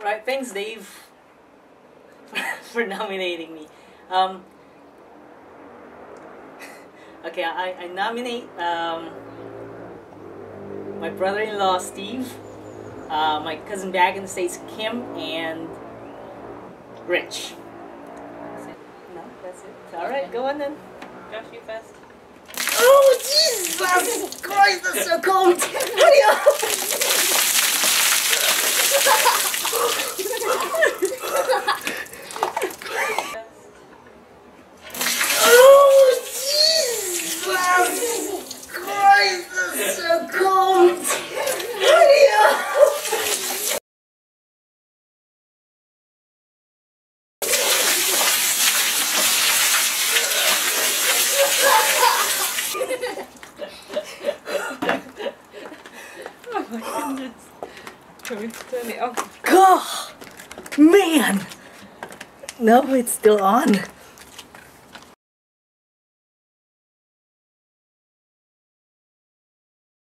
Right, thanks Dave for nominating me. Okay, I nominate my brother-in-law Steve, my cousin back in the States Kim, and Rich. That's it. No, that's it. Alright, go on then. Josh, you first. Oh Jesus Christ, that's so cold! Hurry up! Oh Jesus Christ, that's so cold! Hurry up! Oh my goodness. Can we turn it off? God, man! No, it's still on.